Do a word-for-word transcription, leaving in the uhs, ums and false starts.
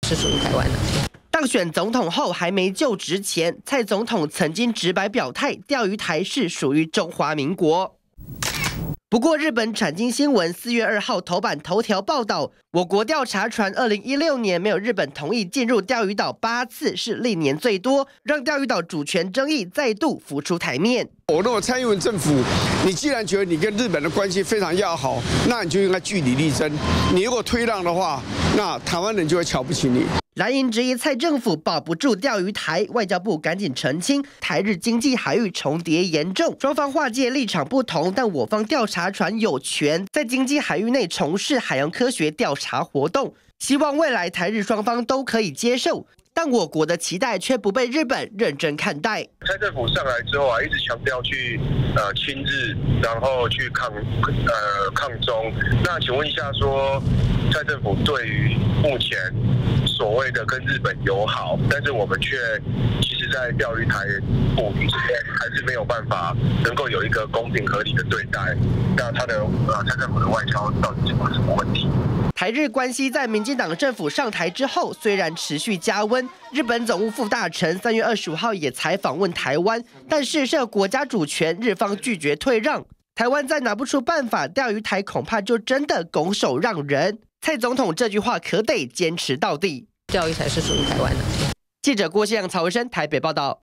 是属于台湾的。 当选总统后还没就职前，蔡总统曾经直白表态，钓鱼台是属于中华民国。不过，日本产经新闻四月二号头版头条报道，我国调查船二零一六年没有日本同意进入钓鱼岛八次，是历年最多，让钓鱼岛主权争议再度浮出台面。 我认为蔡英文政府，你既然觉得你跟日本的关系非常要好，那你就应该据理力争。你如果退让的话，那台湾人就会瞧不起你。 蓝营质疑蔡政府保不住钓鱼台，外交部赶紧澄清，台日经济海域重叠严重，双方划界立场不同，但我方调查船有权在经济海域内从事海洋科学调查活动，希望未来台日双方都可以接受。但我国的期待却不被日本认真看待。 蔡政府上来之后啊，一直强调去呃亲日，然后去抗呃抗中。那请问一下说，蔡政府对于目前所谓的跟日本友好，但是我们却其实在钓鱼台捕鱼这边还是没有办法能够有一个公平合理的对待。那他的呃蔡政府的外交到底有什么问题？ 台日关系在民进党政府上台之后，虽然持续加温，日本总务副大臣三月二十五号也才访问台湾，但是涉国家主权，日方拒绝退让。台湾再拿不出办法，钓鱼台恐怕就真的拱手让人。蔡总统这句话可得坚持到底。 钓鱼台是属于台湾的。 记者郭希亮、曹维生台北报道。